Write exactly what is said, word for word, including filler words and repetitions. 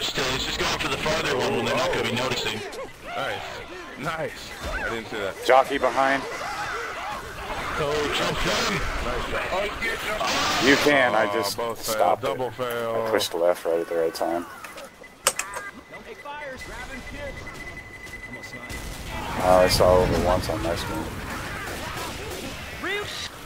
switch still. He's just going for the farther one when they're not going to be noticing. Nice. Nice. I didn't see that. Jockey behind. Oh, jump in. Nice shot. Oh, You can, I oh, just both fail. stopped Double it. fail. I pushed left right at the right time. Oh, I saw over once on my screen.